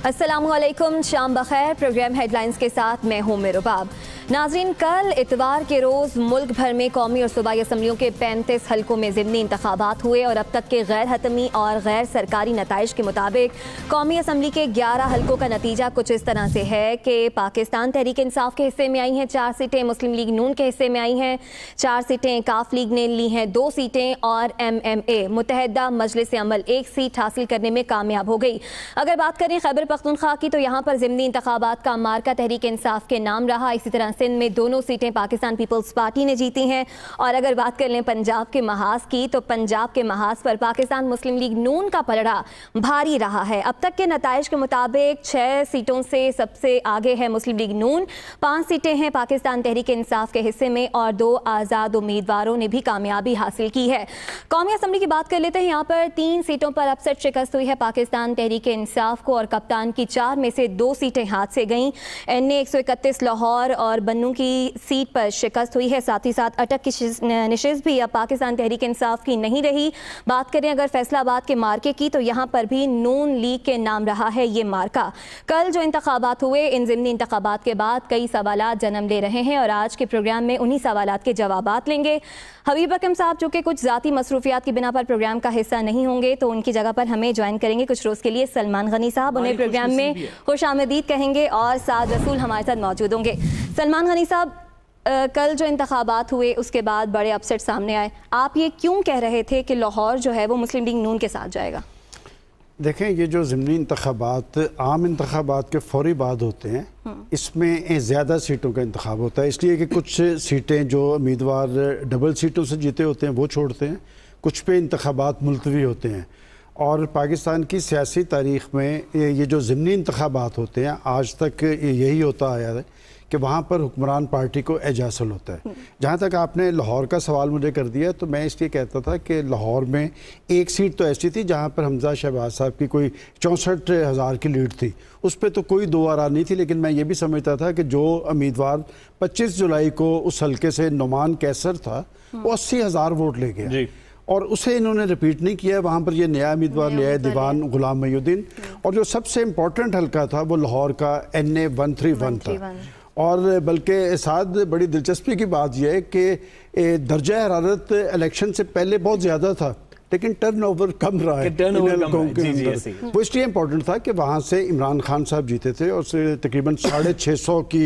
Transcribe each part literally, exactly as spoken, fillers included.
अस्सलामुअलैकुम, शाम बखैर। Programme headlines के साथ मैं हूं उम्मे रुबाब। नाज़रीन, कल इतवार के रोज़ मुल्क भर में कौमी और सूबाई असम्बलियों के पैंतीस हल्कों में ज़िमनी इंतखाबात हुए और अब तक के गैर हतमी और गैर सरकारी नताइज के मुताबिक कौमी असम्बली के ग्यारह हल्कों का नतीजा कुछ इस तरह से है कि पाकिस्तान तहरीक इंसाफ के हिस्से में आई हैं चार सीटें, मुस्लिम लीग नून के हिस्से में आई हैं चार सीटें, काफ लीग ने ली हैं दो सीटें और एम एम ए मुत्तहदा मजलिस अमल एक सीट हासिल करने में कामयाब हो गई। अगर बात करें खैबर पख्तूनख्वा की तो यहाँ पर ज़िमनी इंतखाबात का मार्का तहरीक इंसाफ के नाम रहा। इसी तरह सिंध में दोनों सीटें पाकिस्तान पीपल्स पार्टी ने जीती हैं। और अगर बात कर लें पंजाब के महाज की तो पंजाब के महाज पर पाकिस्तान मुस्लिम लीग नून का पलड़ा भारी रहा है। अब तक के नताइज के मुताबिक छः सीटों से सबसे आगे है मुस्लिम लीग नून, पाँच सीटें हैं पाकिस्तान तहरीक इंसाफ के हिस्से में और दो आज़ाद उम्मीदवारों ने भी कामयाबी हासिल की है। कौमी असम्बली की बात कर लेते हैं। यहाँ पर तीन सीटों पर अपसेट शिकस्त हुई है पाकिस्तान तहरीक इंसाफ को और कप्तान की चार में से दो सीटें हाथ से गईं। एन ए एक सौ इकतीस लाहौर और बन्नू की सीट पर शिकस्त हुई है। साथ ही साथ अटक की नशिस्त भी अब पाकिस्तान तहरीक इंसाफ की नहीं रही। बात करें अगर फैसलाबाद के मार्के की तो यहाँ पर भी नून लीग के नाम रहा है ये मार्का। कल जो इंतखाबात हुए, इन ज़िमनी इंतखाबात के बाद कई सवालात जन्म ले रहे हैं और आज के प्रोग्राम में उन्हीं सवालात के जवाबात लेंगे। हबीब अकरम साहब जो कि कुछ ज़ाती मसरूफियात की बिना पर प्रोग्राम का हिस्सा नहीं होंगे तो उनकी जगह पर हमें ज्वाइन करेंगे कुछ रोज़ के लिए सलमान गनी साहब, उन्हें प्रोग्राम में खुश आमदीद कहेंगे और साद रसूल हमारे साथ मौजूद होंगे। सलमान गनी साहब, कल जो इंतखाबात हुए उसके बाद बड़े अपसेट सामने आए, आप ये क्यों कह रहे थे कि लाहौर जो है वो मुस्लिम लीग नून के साथ जाएगा? देखें, ये जो ज़िमनी इंतखाबात आम इंतखाबात के फौरी बाद होते हैं, इसमें ज़्यादा सीटों का इंतखाब होता है, इसलिए कि कुछ सीटें जो उम्मीदवार डबल सीटों से जीते होते हैं वो छोड़ते हैं, कुछ पे इंतखाबात मुलतवी होते हैं। और पाकिस्तान की सियासी तारीख़ में ये जो ज़िमनी इंतखाबात होते हैं आज तक यही होता आया है कि वहाँ पर हुक्मरान पार्टी को एज हासिल होता है। जहाँ तक आपने लाहौर का सवाल मुझे कर दिया तो मैं इसलिए कहता था कि लाहौर में एक सीट तो ऐसी थी जहाँ पर हमजा शहबाज साहब की कोई चौंसठ हज़ार की लीड थी, उस पर तो कोई दो आरा नहीं थी। लेकिन मैं ये भी समझता था कि जो उम्मीदवार पच्चीस जुलाई को उस हल्के से नुमान कैसर था वो अस्सी हज़ार वोट ले गया और उसे इन्होंने रिपीट नहीं किया। वहाँ पर ये नया उम्मीदवार लिया है दीवान गुलाम मुहीउद्दीन। और जो सबसे इम्पोर्टेंट हल्का था वो लाहौर का N A one three one था। और बल्कि साथ बड़ी दिलचस्पी की बात यह है कि दर्जा हरारत इलेक्शन से पहले बहुत ज़्यादा था लेकिन टर्न ओवर कम रहा है इन हल्कों के अंदर। वो इसलिए इम्पोर्टेंट था कि वहाँ से इमरान खान साहब जीते थे और तकरीबन साढ़े छः सौ की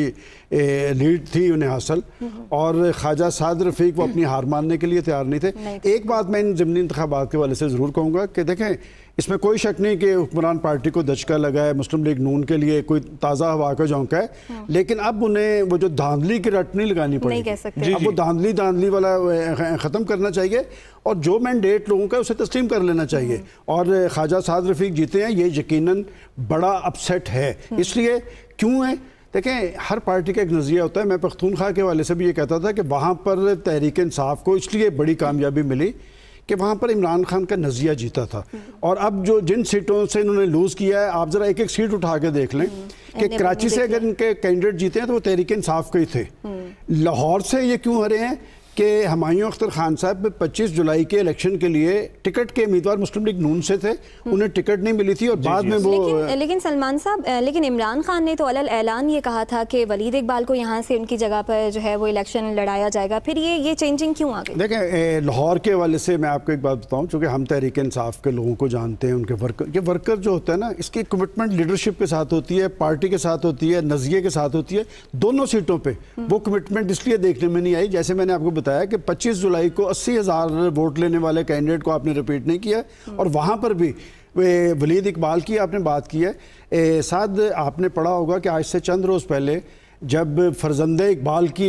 लीड थी उन्हें हासिल और ख्वाजा साद रफ़ीक वो अपनी हार मानने के लिए तैयार नहीं थे। एक बात मैं इन ज़िमनी इंतखाबात के वाले से ज़रूर कहूँगा कि देखें, इसमें कोई शक नहीं कि हुक्मरान पार्टी को दचका लगा है, मुस्लिम लीग नून के लिए कोई ताज़ा हवा का झोंका है, लेकिन अब उन्हें वो जो धांधली की रट नहीं लगानी पड़ेगी। अब वो धांधली धांधली वाला ख़त्म करना चाहिए और जो मैंडेट लोगों का उसे तस्लीम कर लेना चाहिए। और ख्वाजा साद रफ़ीक जीते हैं, ये यकीनन बड़ा अपसेट है। इसलिए क्यों है, देखें, हर पार्टी का एक नज़रिया होता है। मैं पख्तूनख्वा के वाले से भी ये कहता था कि वहाँ पर तहरीक इंसाफ को इसलिए बड़ी कामयाबी मिली कि वहाँ पर इमरान खान का नज़रिया जीता था। और अब जो जिन सीटों से इन्होंने लूज़ किया है, आप ज़रा एक एक सीट उठा के देख लें कि कराची से अगर इनके कैंडिडेट जीते हैं तो वो तहरीक इंसाफ के ही थे। लाहौर से ये क्यों हरे हैं कि हुमायूं अख्तर खान साहब पच्चीस जुलाई के इलेक्शन के लिए टिकट के उम्मीदवार मुस्लिम लीग नून से थे, उन्हें टिकट नहीं मिली थी और बाद में वो लेकिन, लेकिन सलमान साहब, लेकिन इमरान खान ने तो अलल ऐलान ये कहा था कि वलीद इकबाल को यहाँ से उनकी जगह पर जो है वो इलेक्शन लड़ाया जाएगा। फिर ये ये चेंजिंग क्यों आ गई? देखें, लाहौर के हवाले से मैं आपको एक बात बताऊँ, चूँकि हम तहरीक इंसाफ के लोगों को जानते हैं, उनके वर्कर, ये वर्कर जो होता है ना, इसकी कमिटमेंट लीडरशिप के साथ होती है, पार्टी के साथ होती है, नज़रिए के साथ होती है। दोनों सीटों पर वो कमिटमेंट इसलिए देखने में नहीं आई, जैसे मैंने आपको बताया कि पच्चीस जुलाई को अस्सी हज़ार वोट लेने वाले कैंडिडेट को आपने रिपीट नहीं किया और वहाँ पर भी वलीद इकबाल की आपने बात की है। साथ आपने पढ़ा होगा कि आज से चंद रोज़ पहले जब फरजंदे इकबाल की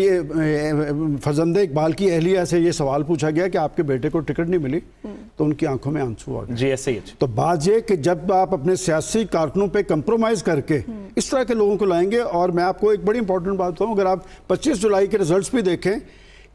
फरजंदे इकबाल की अहलिया से ये सवाल पूछा गया कि आपके बेटे को टिकट नहीं मिली तो उनकी आंखों में आंसू आ गए। जी ऐसे ही। तो बात ये कि जब आप अपने सियासी कारकुनों पे कंप्रोमाइज़ करके इस तरह के लोगों को लाएंगे, और मैं आपको एक बड़ी इंपॉर्टेंट बात बताऊँ, अगर आप पच्चीस जुलाई के रिजल्ट्स भी देखें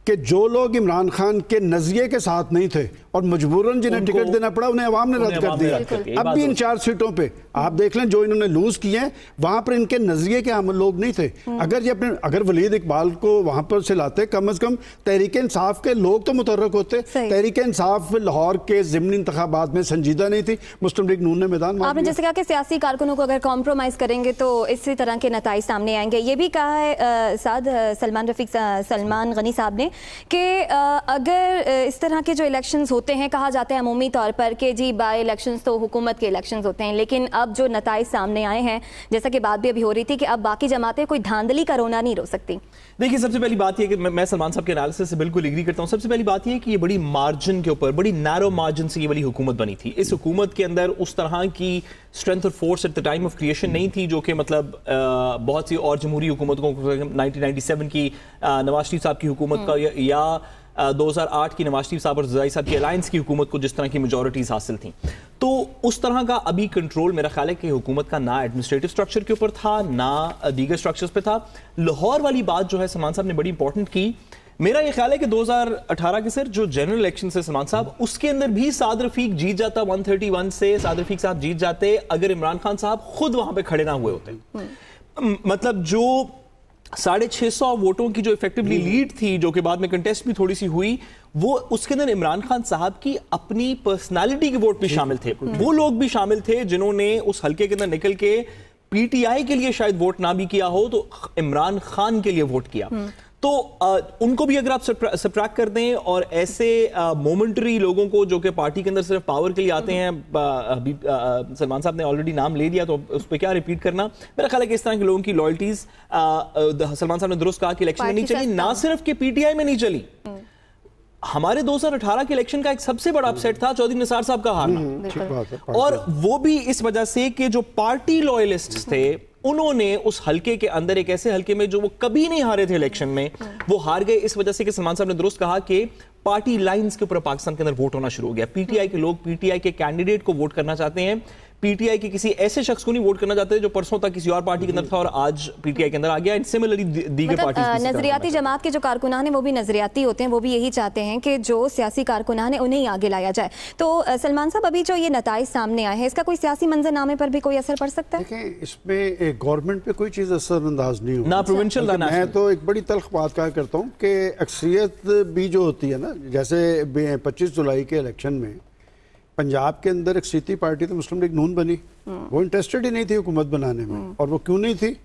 کہ جو لوگ عمران خان کے نظریے کے ساتھ نہیں تھے اور مجبوراً جنہیں ٹکٹ دینا پڑا انہیں عوام نے رد کر دیا. اب بھی ان چار سیٹوں پہ آپ دیکھ لیں جو انہوں نے لوز کیے ہیں وہاں پر ان کے نظریے کے عام لوگ نہیں تھے. اگر یہ اپنے اگر ولید اقبال کو وہاں پر سے لاتے کم از کم تحریک انصاف کے لوگ تو متحرک ہوتے. تحریک انصاف لاہور کے ضمنی انتخابات میں سنجیدہ نہیں تھی, مسلم لیگ نون نے میدان. آپ نے جیسے کہا کہ سیاسی کارکنوں کو اگر کمپرومائز کریں گے تو اسی طرح کے نتائج سامنے آئیں گے. یہ بھی کہا ہے سعد سلمان رفیق سلمان غنی صاحب نے کہ اگر اس طرح کے جو الیکشنز ہوتے ہیں, کہا جاتا ہے عمومی طور پر کہ جی بائی الیکشنز تو حکومت کے الیکشنز ہوتے ہیں, لیکن اب جو نتائج سامنے آئے ہیں جیسا کہ بات بھی ابھی ہو رہی تھی کہ اب باقی جماعتیں کوئی دھاندلی کا رونا نہیں رو سکتی. دیکھیے سب سے پہلی بات یہ کہ میں سلمان صاحب کے انالیسس سے بالکل ایگری کرتا ہوں. سب سے پہلی بات یہ کہ یہ بڑی مارجن کے اوپر, بڑی نیرو مارجن سے یہ والی حکومت بنی تھی. اس حکومت کے اندر اس طرح کی اسٹرینتھ اور force at the time of creation نہیں تھی جو کہ مطلب بہت سی اور جمہوری حکومتوں کو نائنٹین نائنٹی سیون کی نواز شریف صاحب کی حکومت کا یا دو ہزار آٹھ کی نواز شریف صاحب اور زرعی صاحب کی الائنس کی حکومت کو جس طرح کی میجورٹیز حاصل تھیں, تو اس طرح کا ابھی کنٹرول میرا خیال ہے کہ حکومت کا نہ ایڈمنسٹریٹو سٹرکچر کے اوپر تھا نہ دیگر سٹرکچرز پہ تھا. لاہور والی بات جو ہے سلمان صاحب نے بڑی امپورٹنٹ کی. میرا یہ خیال ہے کہ دو ہزار اٹھارہ کے سر جو جنرل الیکشن سے سلمان صاحب اس کے اندر بھی سعد رفیق جیت جاتا, ون تھرٹی ون سے سعد رفیق صاحب جیت جاتے اگر عمران خان صاحب خود وہاں پہ کھڑے نہ ہوئے ہوتے. مطلب جو ساڑھے چھ سو ووٹوں کی جو ایفیکٹولی لیڈ تھی جو کہ بعد میں کنٹیسٹ بھی تھوڑی سی ہوئی, وہ اس کے اندر عمران خان صاحب کی اپنی پرسنالٹی کے ووٹ بھی شامل تھے. وہ لوگ بھی شامل تھے جنہوں نے اس حلقے کے اندر نکل کے پی ٹی آئی کے لیے شاید ووٹ نہ بھی کیا ہو تو عمران خان کے لیے ووٹ کیا. تو ان کو بھی اگر آپ سبٹریکٹ کر دیں اور ایسے مومنٹری لوگوں کو جو کہ پارٹی کے اندر صرف پاور کے لیے آتے ہیں, حبیب سلمان صاحب نے آلریڈی نام لے لیا تو اس پہ کیا ریپیٹ کرنا. میرا خیال ہے کہ اس طرح کے لوگوں کی لائلٹیز, سلمان صاحب نے درست کہا کہ الیکشن میں نہیں چلی, نہ صرف کہ پی ٹی آئی میں نہیں چلی, ہمارے دو ہزار اٹھارہ کے الیکشن کا ایک سب سے بڑا اپسیٹ تھا چودھری نثار صاحب کا ہارنا, اور وہ بھی اس وجہ سے کہ جو پارٹی لوئلسٹ تھے انہوں نے اس حلقے کے اندر ایک ایسے حلقے میں جو وہ کبھی نہیں ہارے تھے الیکشن میں, وہ ہار گئے اس وجہ سے کہ سلمان صاحب نے درست کہا کہ پارٹی لائنز کے اوپر پاکستان کے اندر ووٹ ہونا شروع ہو گیا. پی ٹی آئی کے لوگ پی ٹی آئی کے کینڈیڈیٹ کو ووٹ کرنا چاہتے ہیں, پی ٹی آئی کے کسی ایسے شخص کو نہیں ووٹ کرنا چاہتے جو پرسوں تک کسی اور پارٹی کے اندر تھا اور آج پی ٹی آئی کے اندر آ گیا. سملرلی دیگر پارٹیز نظریاتی جماعت کے جو کارکنان ہیں وہ بھی نظریاتی ہوتے ہیں, وہ بھی یہی چاہتے ہیں کہ جو سیاسی کارکنان ہیں انہیں آگے لایا جائے. تو سلمان صاحب ابھی جو یہ نتائج سامنے آئے ہیں اس کا کوئی سیاسی منظر نامے پر بھی کوئی اثر پڑ سکتا ہے؟ دیکھیں اس میں گورنمنٹ پہ کوئی چیز اثر انداز نہیں ہوگی, نہ پروونشل. میں تو ایک بڑی تلخ بات کہا کرتا ہوں کہ اکثریت بھی جو ہوتی ہے نا, جیسے پچیس جولائی کے الیکشن میں پنجاب کے اندر اکثریتی پارٹی تو مسلم لیگ نون بنی, وہ انٹرسٹڈ ہی نہیں تھی حکومت بنانے میں. اور وہ کیوں نہیں تھی,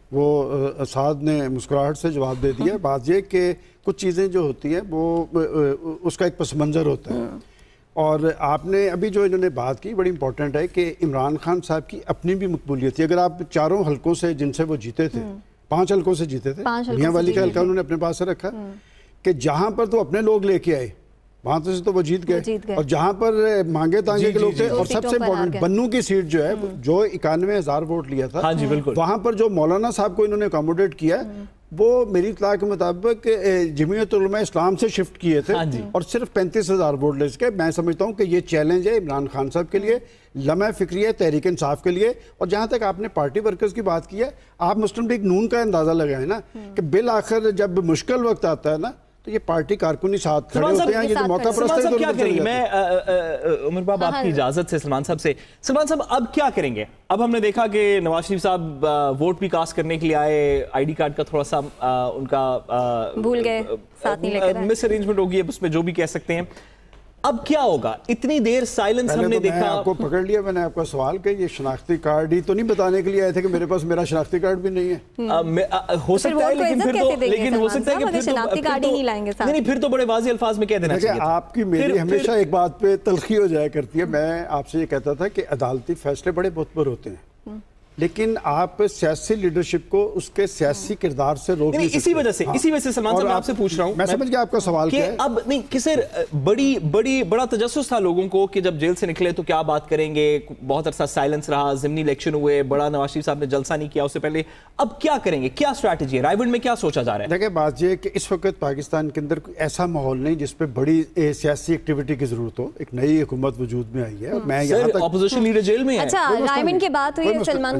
وہ سعد نے مسکراہٹ سے جواب دے دیا. بات یہ کہ کچھ چیزیں جو ہوتی ہیں وہ اس کا ایک پس منظر ہوتا ہے. اور آپ نے ابھی جو انہوں نے بات کی بڑی امپورٹنٹ ہے کہ عمران خان صاحب کی اپنی بھی مقبولیت تھی. اگر آپ چاروں حلقوں سے جن سے وہ جیتے تھے, پانچ حلقوں سے جیتے تھے, میاں والی کا حلقہ انہوں نے اپنے پاس سے رکھا کہ جہاں پر تو اپنے لوگ لے کے آئے وہاں سے تو وہ جیت گئے, اور جہاں پر مانگے تانگے کے لوگ تھے, اور سب سے امپورٹنٹ بنو کی سیٹ جو ہے جو اکانوے ہزار ووٹ لیا تھا, وہاں پر جو مولانا صاحب کو انہوں نے اکاموڈیٹ کیا وہ میری اطلاع کے مطابق جمعیت علماء اسلام سے شفٹ کیے تھے اور صرف پینتیس ہزار ووٹ لے سکے. میں سمجھتا ہوں کہ یہ چیلنج ہے عمران خان صاحب کے لیے, لمحہ فکری ہے تحریک انصاف کے لیے. اور جہاں تک آپ نے پارٹی ورکرز کی بات کی ہے, آپ مسلم لیگ نون کا اندازہ لگائیں نا کہ بالآخر جب مشکل وقت آتا ہے نا تو یہ پارٹی کارکنی ساتھ کھڑے ہوتے ہیں. یہ جو موقع پرست ہے, کیا کریں گے؟ میں عمر باب آپ کی اجازت سے سلمان صاحب سے, سلمان صاحب اب کیا کریں گے؟ اب ہم نے دیکھا کہ نواز شریف صاحب ووٹ بھی کاسٹ کرنے کے لیے آئے, آئی ڈی کارڈ کا تھوڑا سا ان کا بھول گئے, ساتھ نہیں لے کر مس ارینجمنٹ ہوگی, اب اس میں جو بھی کہہ سکتے ہیں. اب کیا ہوگا؟ اتنی دیر سائلنس ہم نے دیکھا. آپ کو پکڑ لیا, میں نے آپ کا سوال کہ یہ شناختی کارڈ ہی تو نہیں بتانے کے لیے آئے تھے کہ میرے پاس میرا شناختی کارڈ بھی نہیں ہے. ہو سکتا ہے لیکن پھر تو لیکن ہو سکتا ہے کہ پھر شناختی کارڈ ہی نہیں لائیں گے ساتھ. نہیں پھر تو بڑے واضح الفاظ میں کہہ دینا چاہیے. آپ کی میری ہمیشہ ایک بات پہ تلخی ہو جایا کرتی ہے. میں آپ سے یہ کہتا تھا کہ عدالتی فیصلے بڑے معتبر ہوتے ہیں, لیکن آپ سیاسی لیڈرشپ کو اس کے سیاسی کردار سے روک نہیں سکتے. اسی وجہ سے اسی وجہ سے سلمان صاحب میں آپ سے پوچھ رہا ہوں, میں سمجھ گیا آپ کا سوال کیا ہے. اب نہیں کسے بڑی بڑی بڑا تجسس تھا لوگوں کو کہ جب جیل سے نکلے تو کیا بات کریں گے, بہت عرصہ سائلنس رہا, ضمنی الیکشن ہوئے, بڑا نواز شریف صاحب نے جلسہ نہیں کیا اس سے پہلے. اب کیا کریں گے, کیا اسٹریٹجی ہے, رائے بنڈ میں کیا سوچا جا رہا ہے؟ دیکھیں بات یہ ہے کہ اس وقت پاکستان کے اندر کوئی ایسا ماحول نہیں جس پہ بڑی سیاسی ایکٹیویٹی کی ضرورت ہو. ایک نئی حکومت وجود میں آئی ہے, میں یہاں تک اپوزیشن لیڈر جیل میں ہے. اچھا رائے بنڈ کی بات ہوئی ہے, سلمان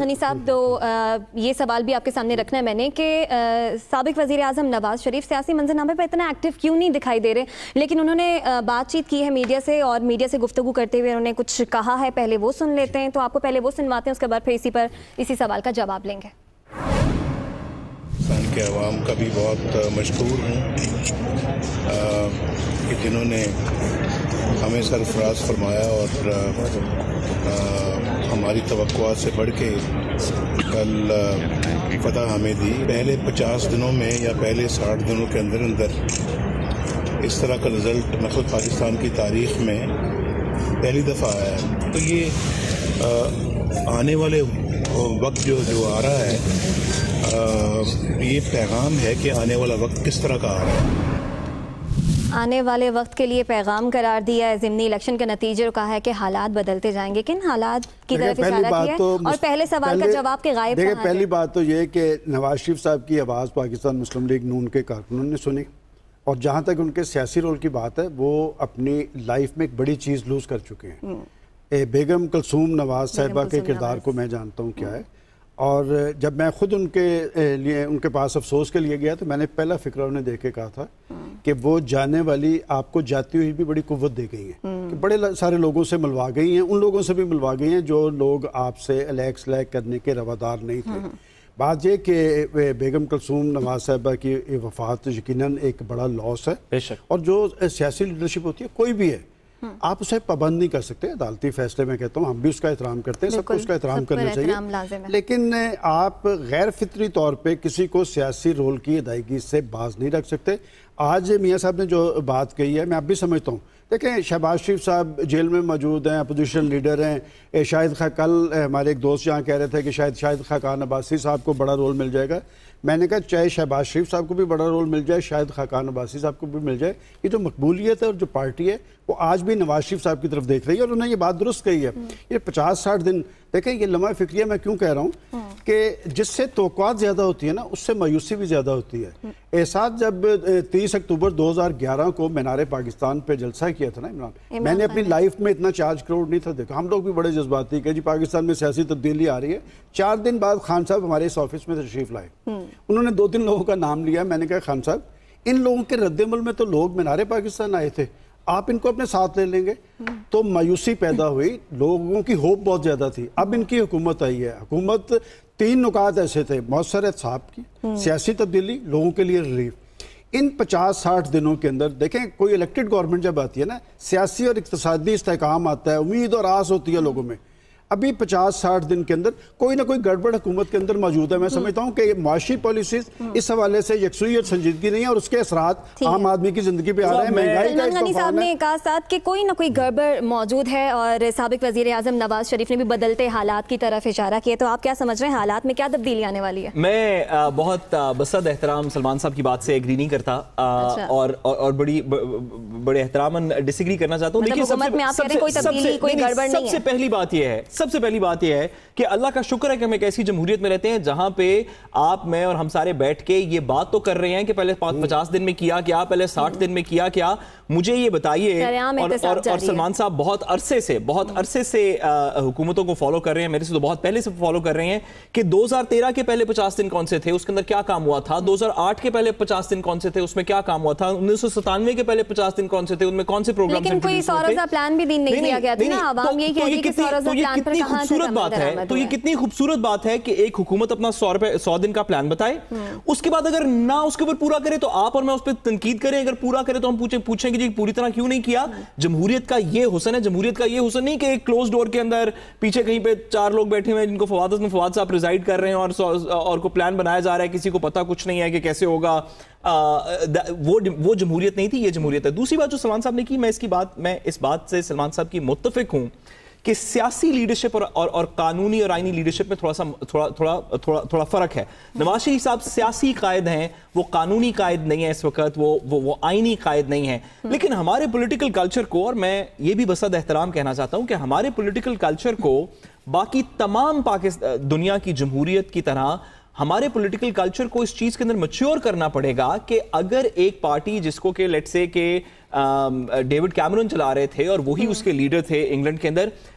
غنی صاحب تو یہ سوال بھی آپ کے سامنے رکھنا ہے میں نے کہ سابق وزیر اعظم نواز شریف سیاسی منظرنامے پر اتنا ایکٹیو کیوں نہیں دکھائی دے رہے، لیکن انہوں نے بات چیت کی ہے میڈیا سے اور میڈیا سے گفتگو کرتے ہوئے انہوں نے کچھ کہا ہے، پہلے وہ سن لیتے ہیں، تو آپ کو پہلے وہ سنواتے ہیں، اس کے بعد پھر اسی پر اسی سوال کا جواب لیں گے۔ پاکستان کے عوام کا بھی بہت مشکور ہوں کہ جنہوں نے ہمیں سرفراز فرمایا اور ہماری توقعات سے بڑھ کے کل فتح ہمیں دی۔ پہلے پچاس دنوں میں یا پہلے ساٹھ دنوں کے اندر اندر اس طرح کا رزلٹ میں خود پاکستان کی تاریخ میں پہلی دفعہ آیا ہے۔ تو یہ آنے والے وقت جو جو آ رہا ہے، یہ پیغام ہے کہ آنے والا وقت کس طرح کا آ رہا ہے۔ آنے والے وقت کے لیے پیغام قرار دیا ہے، ضمنی الیکشن کا نتیجہ کہا ہے کہ حالات بدلتے جائیں گے، کن حالات کی طرف اشارہ کیا ہے؟ اور پہلے سوال کا جواب کے غائب دیکھیں، پہلی بات تو یہ کہ نواز شریف صاحب کی آواز پاکستان مسلم لیگ نون کے کارکنوں نے سنی، اور جہاں تک ان کے سیاسی رول کی بات ہے وہ اپنی لائف میں ایک بڑی چیز لوز کر چکے ہیں۔ بیگم کلثوم نواز صاحبہ کے کردار کو میں جانتا ہوں کیا ہے، اور جب میں خود ان کے لیے ان کے پاس افسوس کے لیے گیا تو میں نے پہلا فکرہ انہیں دیکھ کے کہا تھا کہ وہ جانے والی آپ کو جاتی ہوئی بھی بڑی قوت دے گئی ہیں، کہ بڑے سارے لوگوں سے ملوا گئی ہیں، ان لوگوں سے بھی ملوا گئی ہیں جو لوگ آپ سے الیک سلیک کرنے کے روادار نہیں تھے۔ بات یہ کہ بیگم کلثوم نواز صاحبہ کی وفات یقیناً ایک بڑا لاس ہے، اور جو سیاسی لیڈرشپ ہوتی ہے کوئی بھی ہے، آپ اسے پابند نہیں کر سکتے، عدالتی فیصلے میں کہتا ہوں ہم بھی اس کا احترام کرتے ہیں، سب کو اس کا احترام کرنا چاہیے، لیکن آپ غیر فطری طور پہ کسی کو سیاسی رول کی ادائیگی سے باز نہیں رکھ سکتے۔ آج میاں صاحب نے جو بات کہی ہے میں اب بھی سمجھتا ہوں، دیکھیں شہباز شریف صاحب جیل میں موجود ہیں، اپوزیشن لیڈر ہیں، شاہد خاں کل ہمارے ایک دوست یہاں کہہ رہے تھے کہ شاید شاہد خاقان عباسی صاحب کو بڑا رول مل جائے گا، میں نے کہا چاہے شہباز شریف صاحب کو بھی بڑا رول مل جائے، شاہد خاقان عباسی صاحب کو بھی مل جائے، یہ جو مقبولیت ہے اور جو پارٹی ہے وہ آج بھی نواز شریف صاحب کی طرف دیکھ رہی ہے، اور انہوں نے یہ بات درست کہی ہے۔ یہ پچاس ساٹھ دن دیکھیں، یہ لمحہ فکریہ میں کیوں کہہ رہا ہوں کہ جس سے توقعات زیادہ ہوتی ہے نا اس سے مایوسی بھی زیادہ ہوتی ہے۔ احساس جب تیس اکتوبر دو ہزار گیارہ کو مینار پاکستان پہ جلسہ کیا تھا نا عمران، میں نے اپنی لائف میں اتنا چارج کراؤڈ نہیں تھا دیکھا، ہم لوگ بھی بڑے جذباتی کہ جی پاکستان میں سیاسی تبدیلی آ رہی ہے۔ چار دن بعد خان صاحب ہمارے اس آفس میں تشریف لائے، انہوں نے دو تین لوگوں کا نام لیا، میں نے کہا خان صاحب ان لوگوں کے رد عمل میں تو لوگ مینار پاکستان آئے تھے، آپ ان کو اپنے ساتھ لے لیں گے، تو مایوسی پیدا ہوئی، لوگوں کی ہوپ بہت زیادہ تھی۔ اب ان کی حکومت آئی ہے، حکومت تین نکات ایسے تھے، مؤثر احتساب کی، سیاسی تبدیلی، لوگوں کے لیے ریلیف۔ ان پچاس ساٹھ دنوں کے اندر دیکھیں کوئی الیکٹڈ گورنمنٹ جب آتی ہے نا، سیاسی اور اقتصادی استحکام آتا ہے، امید اور آس ہوتی ہے لوگوں میں، ابھی پچاس ساٹھ دن کے اندر کوئی نہ کوئی گڑبڑ حکومت کے اندر موجود ہے۔ میں سمجھتا ہوں کہ معاشی پالیسیز اس حوالے سے یکسوئی اور سنجیدگی نہیں ہے، اور اس کے اثرات عام آدمی کی زندگی پہ آ رہے ہیں، مہنگائی کا ایک غنی صاحب نے کہا ساتھ کہ کوئی نہ کوئی گڑبڑ موجود ہے، اور سابق وزیر اعظم نواز شریف نے بھی بدلتے حالات کی طرف اشارہ کیا، تو آپ کیا سمجھ رہے ہیں حالات میں کیا تبدیلی آنے والی ہے؟ میں بہت بصد احترام سلمان صاحب کی بات سے ایگری نہیں کرتا، اور اور بڑی بڑے احترام ڈس ایگری کرنا چاہتا ہوں، لیکن سب سے پہلی بات یہ ہے سب سے پہلی بات یہ ہے کہ اللہ کا شکر ہے کہ ہم ایک ایسی جمہوریت میں رہتے ہیں جہاں پہ آپ میں اور ہم سارے بیٹھ کے یہ بات تو کر رہے ہیں کہ پہلے پچاس دن میں کیا کیا، پہلے ساٹھ دن میں کیا کیا۔ مجھے یہ بتائیے، اور سلمان صاحب بہت عرصے سے بہت عرصے سے حکومتوں کو فالو کر رہے ہیں، میرے سے تو بہت پہلے سے فالو کر رہے ہیں، کہ دو ہزار تیرہ کے پہلے پچاس دن کون سے تھے، اس کے اندر کیا کام ہوا تھا، دو ہزار آٹھ کے پہلے پچاس دن کون سے تھے، اس میں کیا کام ہوا تھا، انیس سو ستانوے کے پہلے پچاس دن کون سے تھے، ان میں کون سے پروگرام تھے۔ لیکن کوئی سو روزہ پلان بھی دن نہیں دیا گیا تھا نا، عوام یہ کہہ رہی کہ سو روزہ پلان پر کہاں سے بات ہے، تو یہ کتنی خوبصورت بات ہے کہ ایک حکومت اپنا سو روپے سو دن کا پلان بتائے، اس کے بعد اگر نہ اس کے اوپر پورا کرے تو آپ اور میں اس پہ تنقید کریں، اگر پورا کرے تو ہم پوچھیں پوچھیں کہ جی پوری طرح کیوں نہیں کیا۔ جمہوریت کا یہ حسن ہے، جمہوریت کا یہ حسن نہیں کہ ایک کلوز ڈور کے اندر پیچھے کہیں پہ چار لوگ بیٹھے ہوئے ہیں جن کو فواد میں فواد صاحب پریزائیڈ کر رہے ہیں، اور اور کو پلان بنایا جا رہا ہے، کسی کو پتہ کچھ نہیں ہے کہ کیسے ہوگا۔ وہ جمہوریت نہیں تھی، یہ جمہوریت ہے۔ دوسری بات جو سلمان صاحب نے کی، میں اس کی بات میں اس بات سے سلمان صاحب کی متفق ہوں کہ سیاسی لیڈرشپ اور, اور, اور قانونی اور آئینی لیڈرشپ میں تھوڑا سا تھوڑا تھوڑا تھوڑا تھوڑا فرق ہے. نواز شریف صاحب سیاسی قائد ہیں, وہ قانونی قائد نہیں ہیں اس وقت, وہ وہ, وہ آئینی قائد نہیں ہیں. لیکن ہمارے پولیٹیکل کلچر کو, اور میں یہ بھی بصد احترام کہنا چاہتا ہوں کہ ہمارے پولیٹیکل کلچر کو باقی تمام پاکستان دنیا کی جمہوریت کی طرح ہمارے پولیٹیکل کلچر کو اس چیز کے اندر میچور کرنا پڑے گا کہ اگر ایک پارٹی جس کو کہ لیٹ سے کہ ڈیوڈ کیمرون چلا رہے تھے اور وہی اس کے لیڈر تھے انگلینڈ کے اندر,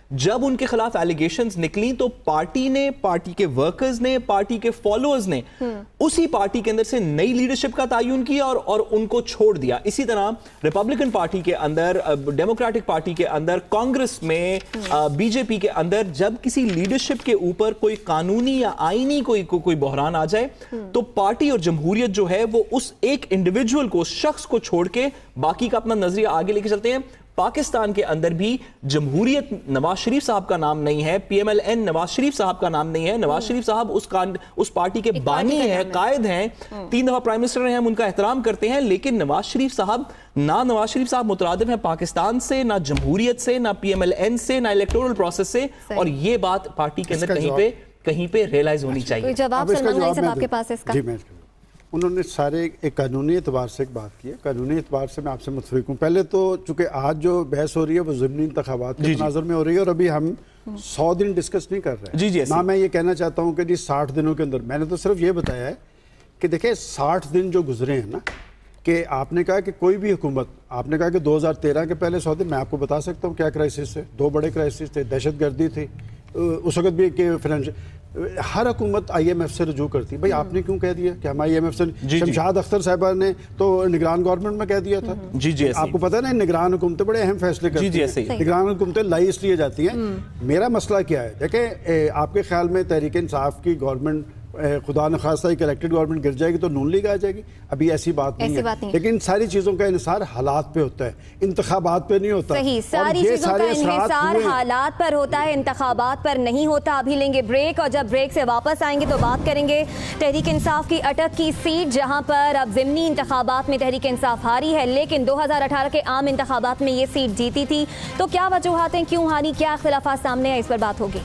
جب ان کے خلاف ایلیگیشنز نکلی تو پارٹی نے، پارٹی کے ورکرز نے، پارٹی کے فالوورز نے اسی پارٹی کے اندر سے نئی لیڈرشپ کا تعین کیا اور اور ان کو چھوڑ دیا. اسی طرح ریپبلکن پارٹی کے اندر، ڈیموکریٹک پارٹی کے اندر، کانگریس میں، بی جے پی کے اندر جب کسی لیڈرشپ کے اوپر کوئی قانونی یا آئینی کوئی کوئی بحران آ جائے تو پارٹی اور جمہوریت جو ہے وہ اس ایک انڈیویجول کو، شخص کو چھوڑ کے باقی کا اپنا نظریہ آگے لے کے چلتے ہیں. پاکستان کے اندر بھی جمہوریت نواز شریف صاحب کا نام نہیں ہے، P M L N Nawaz Sharif صاحب کا نام نہیں ہے. نواز شریف صاحب اس اس پارٹی کے بانی ہیں، قائد ہیں، تین دفعہ پرائم منسٹر ہیں، ہم ان کا احترام کرتے ہیں، لیکن نواز شریف صاحب نہ نواز شریف صاحب مترادف ہیں پاکستان سے، نہ جمہوریت سے، نہ پی ایم ایل این سے، نہ الیکٹورل پروسیس سے. اور یہ بات پارٹی کے اندر کہیں پہ کہیں پہ ریلائز ہونی چاہیے. جواب سلمان بھائی صاحب آپ کے پاس اس کا. انہوں نے سارے ایک قانونی اعتبار سے ایک بات کی ہے. قانونی اعتبار سے میں آپ سے متفق ہوں. پہلے تو چونکہ آج جو بحث ہو رہی ہے وہ ضمنی انتخابات کے تناظر میں ہو رہی ہے اور ابھی ہم سو دن ڈسکس نہیں کر رہے ہیں. جی جی نہ میں یہ کہنا چاہتا ہوں کہ جی ساٹھ دنوں کے اندر. میں نے تو صرف یہ بتایا ہے کہ دیکھیں ساٹھ دن جو گزرے ہیں نا، کہ آپ نے کہا کہ کوئی بھی حکومت، آپ نے کہا کہ دو ہزار تیرہ کے پہلے سو دن، میں آپ کو بتا سکتا ہوں کیا کرائسس ہے. دو بڑے کرائسس تھے، دہشت گردی تھی اس وقت بھی، کہ فائنینشل ہر حکومت آئی ایم ایف سے رجوع کرتی. بھائی آپ نے کیوں کہہ دیا کہ ہم آئی ایم ایف سے؟ شمشاد اختر صاحبہ نے تو نگران گورنمنٹ میں کہہ دیا تھا. جی جی آپ کو پتہ ہے نا، نگران حکومتیں بڑے اہم فیصلے کرتی ہیں. نگران حکومتیں لائی اس لیے جاتی ہیں. میرا مسئلہ کیا ہے، دیکھیں آپ کے خیال میں تحریک انصاف کی گورنمنٹ خدا نخواستہ ایک الیکٹڈ گورنمنٹ گر جائے گی تو نون لیگ آ جائے گی؟ ابھی ایسی بات نہیں ہے. لیکن ساری چیزوں کا انحصار حالات پہ ہوتا ہے، انتخابات پہ نہیں ہوتا. صحیح، ساری چیزوں کا انحصار حالات پر ہوتا ہے، انتخابات پر نہیں ہوتا. ابھی لیں گے بریک اور جب بریک سے واپس آئیں گے تو بات کریں گے تحریک انصاف کی اٹک کی سیٹ، جہاں پر اب ضمنی انتخابات میں تحریک انصاف ہاری ہے، لیکن دو ہزار اٹھارہ کے عام انتخابات میں یہ سیٹ جیتی تھی. تو کیا وجوہات ہیں، کیوں ہاری، کیا اختلافات سامنے آئے، اس پر بات ہوگی.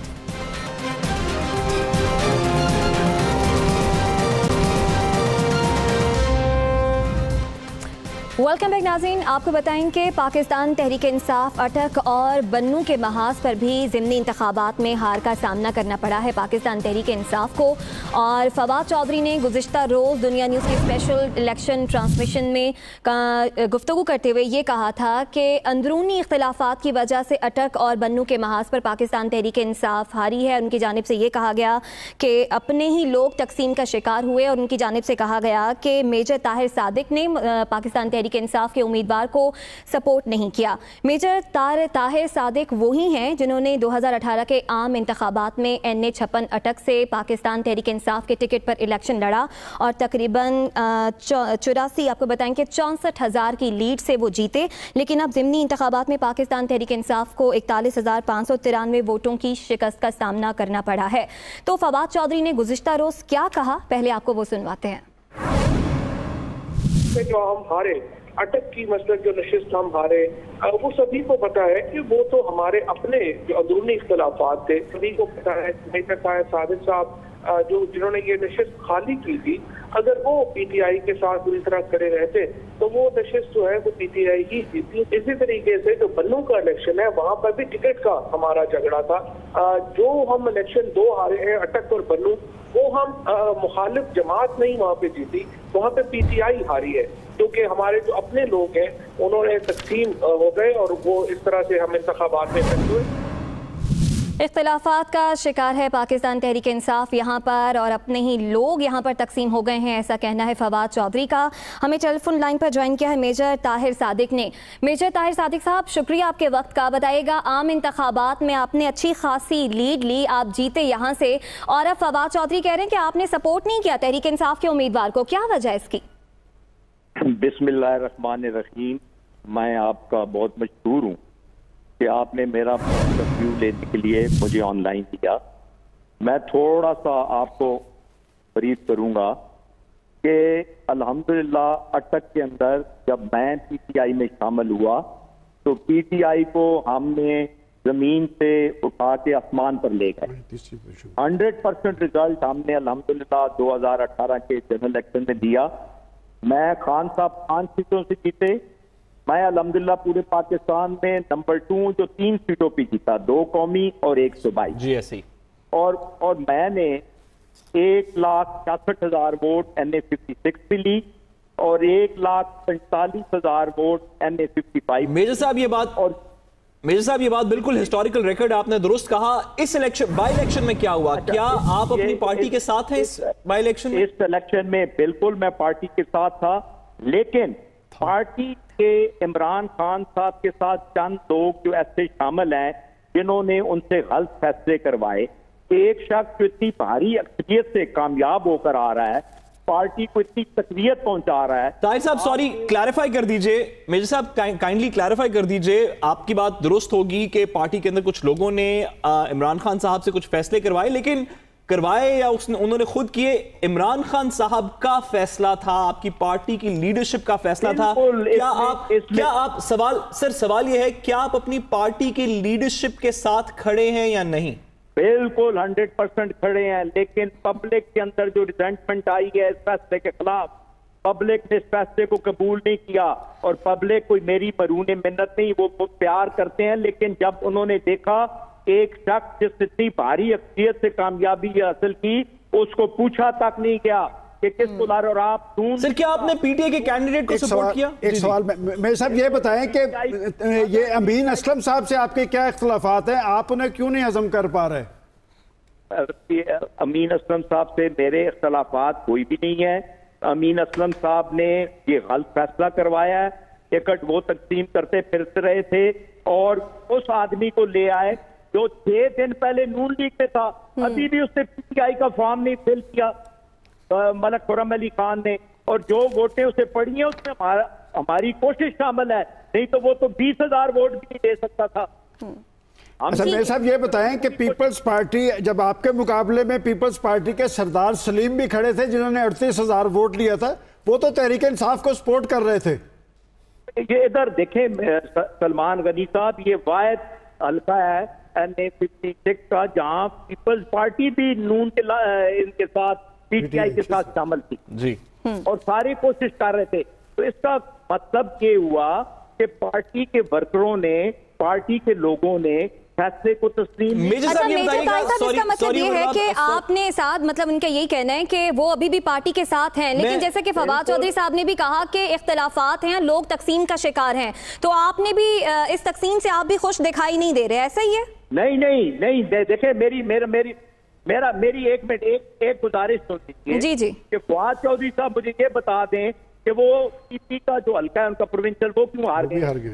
ویلکم بیک ناظرین. آپ کو بتائیں کہ پاکستان تحریک انصاف اٹک اور بنو کے محاذ پر بھی ضمنی انتخابات میں ہار کا سامنا کرنا پڑا ہے پاکستان تحریک انصاف کو. اور فواد چودھری نے گزشتہ روز دنیا نیوز کی اسپیشل الیکشن ٹرانسمیشن میں گفتگو کرتے ہوئے یہ کہا تھا کہ اندرونی اختلافات کی وجہ سے اٹک اور بنو کے محاذ پر پاکستان تحریک انصاف ہاری ہے. ان کی جانب سے یہ کہا گیا کہ اپنے ہی لوگ تقسیم کا شکار ہوئے، اور ان کی جانب سے کہا گیا کہ میجر طاہر صادق نے پاکستان تحریک انصاف کے امیدوار کو سپورٹ نہیں کیا. میجر طاہر صادق وہی ہیں جنہوں نے دو ہزار اٹھارہ کے عام انتخابات میں این اے چھپن اٹک سے پاکستان تحریک انصاف کے ٹکٹ پر الیکشن لڑا اور تقریباً چوراسی آپ کو بتائیں کہ چونسٹھ ہزار کی لیڈ سے وہ جیتے. لیکن اب ضمنی انتخابات میں پاکستان تحریک انصاف کو اکتالیس ہزار پانچ سو ترانوے ووٹوں کی شکست کا سامنا کرنا پڑا ہے. تو فواد چودھری نے گزشتہ روز کیا کہا، پہلے آپ کو وہ سنواتے ہیں. جو ہم ہارے اٹک کی مسلک جو نشست ہم ہارے، وہ سبھی کو پتا ہے کہ وہ تو ہمارے اپنے جو اندرونی اختلافات تھے. سبھی کو پتا ہے میجر طاہر صادق صاحب جو جنہوں نے یہ نشست خالی کی تھی، اگر وہ پی ٹی آئی کے ساتھ پوری طرح کھڑے رہتے تو وہ نشست جو ہے وہ پی ٹی آئی ہی جیتی. اسی طریقے سے جو بنو کا الیکشن ہے وہاں پر بھی ٹکٹ کا ہمارا جھگڑا تھا. جو ہم الیکشن دو ہارے ہیں اٹک اور بنو، وہ ہم مخالف جماعت نہیں وہاں پہ جیتی، وہاں پہ پی ٹی آئی ہاری ہے، کیونکہ ہمارے جو اپنے لوگ ہیں انہوں نے تقسیم ہو گئے اور وہ اس طرح سے ہم انتخابات میں شامل ہوئے. اختلافات کا شکار ہے پاکستان تحریک انصاف یہاں پر، اور اپنے ہی لوگ یہاں پر تقسیم ہو گئے ہیں، ایسا کہنا ہے فواد چودھری کا. ہمیں ٹیلی فون لائن پر جوائن کیا ہے میجر طاہر صادق نے. میجر طاہر صادق صاحب، شکریہ آپ کے وقت کا. بتائیے گا، عام انتخابات میں آپ نے اچھی خاصی لیڈ لی، آپ جیتے یہاں سے، اور اب فواد چودھری کہہ رہے ہیں کہ آپ نے سپورٹ نہیں کیا تحریک انصاف کے امیدوار کو، کیا وجہ ہے اس کی؟ بسم اللہ الرحمن الرحیم. میں آپ کا بہت مشکور ہوں کہ آپ نے میرا پوائنٹ آف ویو لینے کے لیے مجھے آن لائن دیا. میں تھوڑا سا آپ کو بریف کروں گا کہ الحمدللہ اٹک کے اندر جب میں پی ٹی آئی میں شامل ہوا تو پی ٹی آئی کو ہم نے زمین سے اٹھا کے آسمان پر لے گئے. ہنڈریڈ پرسینٹ ریزلٹ ہم نے الحمدللہ دو ہزار اٹھارہ کے جنرل الیکشن میں دیا. میں خان صاحب پانچ سیٹوں سے جیتے. میں الحمدللہ پورے پاکستان میں نمبر ٹو جو تین سیٹوں پہ جیتا، دو قومی اور ایک صوبائی. جی ایسے اور اور میں نے ایک لاکھ چھیاسٹھ ہزار vote N A fifty six پہ لی اور ایک لاکھ پینتالیس ہزار vote N A fifty five. Major صاحب یہ بات اور मेजर साहब ये बात बिल्कुल हिस्टोरिकल रिकॉर्ड आपने दुरुस्त कहा। इस इलेक्शन बाई इलेक्शन में क्या हुआ? क्या आप अपनी पार्टी के साथ हैं इस बाई इलेक्शन में? इस इलेक्शन में बिल्कुल मैं पार्टी के साथ था, लेकिन पार्टी के इमरान खान साहब के साथ चंद लोग जो ऐसे शामिल हैं जिन्होंने उनसे गलत फैसले करवाए। एक शख्स जो इतनी भारी अक्सरियत से कामयाब होकर आ रहा है, पार्टी को इतनी तकवीयत पहुंचा रहा है। ताहिर साहब सॉरी क्लैरिफाई कर दीजिए, मेजर साहब काइंडली क्लैरिफाई कर दीजिए। आपकी बात दुरुस्त होगी कि पार्टी के अंदर कुछ लोगों ने इमरान खान साहब से कुछ फैसले करवाए, लेकिन करवाए या उसने उन्होंने खुद किए, इमरान खान साहब का फैसला था, आपकी पार्टी की लीडरशिप का फैसला था। क्या आप क्या आप सवाल सर सवाल यह है क्या आप अपनी पार्टी की लीडरशिप के साथ खड़े हैं या नहीं? बिल्कुल हंड्रेड परसेंट खड़े हैं, लेकिन पब्लिक के अंदर जो रिजेंटमेंट आई है इस फैसले के खिलाफ, पब्लिक ने इस फैसले को कबूल नहीं किया। और पब्लिक कोई मेरी मरून मिन्नत नहीं, वो प्यार करते हैं, लेकिन जब उन्होंने देखा एक शख्स जिस इतनी भारी अक्सरियत से कामयाबी हासिल की, उसको पूछा तक नहीं गया कि किस को ला रहे और आप सर क्या आपने पीटीआई के कैंडिडेट को सपोर्ट किया? एक सवाल मेरे साहब ये बताएं कि ये अमीन असलम साहब से आपके क्या इख्तलाफात हैं, आप उन्हें क्यों नहीं हजम कर पा रहे? अमीन असलम साहब से मेरे इख्तलाफात कोई भी नहीं है। अमीन असलम साहब ने ये गलत फैसला करवाया है। टिकट वो तकसीम करते फिरते रहे थे और उस आदमी को ले आए जो छह दिन पहले नून लीग में था, अभी भी उसने पीटीआई का फॉर्म नहीं फिल किया मलक खुर्रम अली खान ने, और जो वोटें उसे पड़ी हैं उसमें हमारा हमारी कोशिश शामिल है, नहीं तो वो तो बीस हजार वोट भी नहीं दे सकता था। अच्छा मेरे साहब ये बताएं कि पीपल्स पार्टी, जब आपके मुकाबले में पीपल्स पार्टी के सरदार सलीम भी खड़े थे जिन्होंने अड़तीस हजार वोट लिया था, वो तो तहरीक इंसाफ को सपोर्ट कर रहे थे। ये इधर देखें सलमान गनी साहब, ये वायद हल्का है एन ए फिफ्टी सिक्स का, जहां पीपल्स पार्टी भी नून के इनके साथ पीटीआई के साथ शामिल थी जी, और सारी कोशिश कर रहे थे। तो इसका मतलब ये हुआ कि पार्टी के वर्करों ने, पार्टी के लोगों ने फैसले को तस्लीम। अच्छा मेजर साहब इसका मतलब ये है कि आपने साथ, मतलब उनका यही कहना है कि वो अभी भी पार्टी के साथ हैं, लेकिन जैसे कि फवाद चौधरी साहब ने भी कहा कि इख्तलाफात हैं, लोग तकसीम का शिकार हैं, तो आपने भी इस तकसीम से आप भी खुश दिखाई नहीं दे रहे, ऐसा ही है? नहीं नहीं नहीं देखे मेरी मेरा मेरी मेरा मेरी एक मिनट एक एक गुजारिश तो दीजिए जी जी कि फवाद चौधरी साहब मुझे ये बता दें कि वो टीपी का जो हल्का है उनका प्रोविंशियल, वो क्यों हार गए? हार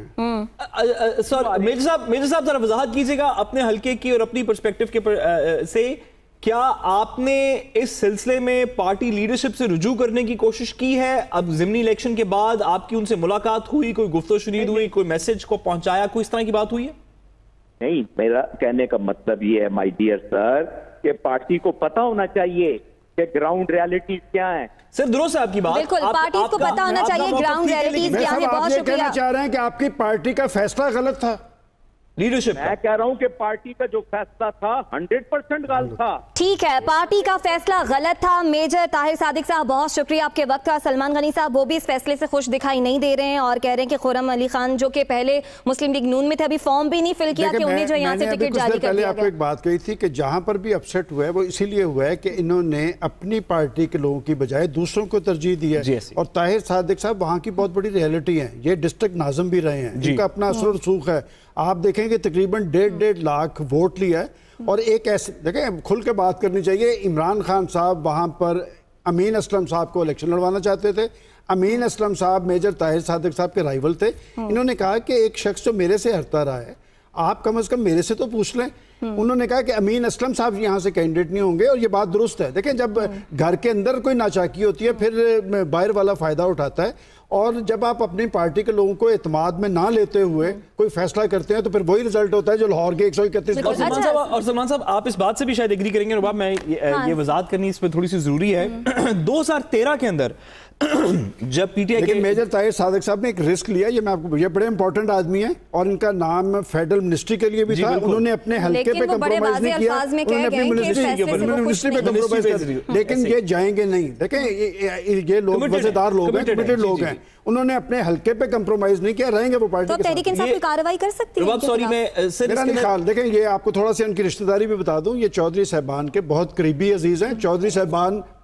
गए सर मेजर साहब मेजर साहब जरा वजाहत कीजिएगा अपने हल्के की और अपनी पर्सपेक्टिव के पर, आ, से क्या आपने इस सिलसिले में पार्टी लीडरशिप से रुजू करने की कोशिश की है? अब ज़िमनी इलेक्शन के बाद आपकी उनसे मुलाकात हुई, कोई गुफ्तगू शुनीद हुई, कोई मैसेज को पहुंचाया, कोई इस तरह की बात हुई है? नहीं, मेरा कहने का मतलब ये है माय डियर सर कि पार्टी को पता होना चाहिए कि ग्राउंड रियलिटीज क्या है। सर दुरुस्त है आपकी बात, बिल्कुल पार्टी को पता होना चाहिए ग्राउंड रियलिटीज क्या है। बहुत शुक्रिया। कहना चाह रहे हैं कि आपकी पार्टी का फैसला गलत था लीडरशिप? मैं कह रहा हूं कि पार्टी का जो फैसला था हंड्रेड परसेंट गलत था। ठीक है, पार्टी का फैसला गलत था। मेजर ताहिर सादिक साहब बहुत शुक्रिया आपके वक्त का। सलमान गनी साहब वो भी इस फैसले से खुश दिखाई नहीं दे रहे हैं और कह रहे हैं कि खुर्रम अली खान जो कि पहले मुस्लिम लीग नून में थे, अभी फॉर्म भी नहीं फिल किया कि उन्हें जो यहाँ से टिकट जारी कर दिया आपको एक बात कही थी कि जहां पर भी अपसेट हुआ है वो इसीलिए हुआ है कि इन्होंने अपनी पार्टी के लोगों की बजाय दूसरों को तरजीह दी है। और ताहिर सादिक साहब वहां की बहुत बड़ी रियलिटी है, ये डिस्ट्रिक्ट नाज़िम भी रहे हैं, जिनका अपना असर और रसूख है। आप देखेंगे तकरीबन डेढ़ डेढ़ लाख वोट लिया है। और एक ऐसे देखें, खुल के बात करनी चाहिए, इमरान खान साहब वहां पर अमीन असलम साहब को इलेक्शन लड़वाना चाहते थे। अमीन असलम साहब मेजर ताहिर सादिक साहब के राइवल थे। इन्होंने कहा कि एक शख्स जो मेरे से हटता रहा है, आप कम से कम मेरे से तो पूछ लें। उन्होंने कहा कि अमीन असलम साहब यहाँ से कैंडिडेट नहीं होंगे, और ये बात दुरुस्त है। देखें, जब घर के अंदर कोई नाचाकी होती है फिर बाहर वाला फायदा उठाता है, और जब आप अपनी पार्टी के लोगों को एतमाद में ना लेते हुए कोई फैसला करते हैं तो फिर वही रिजल्ट होता है जो लाहौर के एक सौ इकतीस। और सलमान साहब और सलमान साहब आप इस बात से भी शायद एग्री करेंगे, रुबाब मैं ये, हाँ। ये वजाहत करनी इस पर थोड़ी सी जरूरी है। दो हजार तेरह के अंदर जब पीटीआई के मेजर ताहिर सादिक साहब ने एक रिस्क लिया, ये मैं आपको, ये बड़े इंपॉर्टेंट आदमी है और इनका नाम फेडरल मिनिस्ट्री के लिए भी था। उन्होंने अपने हल्के पे कंप्रोमाइज नहीं किया, उन्होंने अपनी मिनिस्ट्री पे कंप्रोमाइज किया, लेकिन ये जाएंगे नहीं। देखें, ये लोग वफादार लोग हैं, कमिटेड लोग हैं, उन्होंने अपने हल्के पे कंप्रोमाइज नहीं किया, रहेंगे वो पार्टी के साथ। तहरीक इंसाफ कोई कार्रवाई कर सकती है? सॉरी मैं मेरा नहीं ख्याल। देखें, ये आपको थोड़ा सा उनकी रिश्तेदारी भी बता दूं, ये चौधरी साहबान के बहुत करीबी अजीज हैं। चौधरी साहबान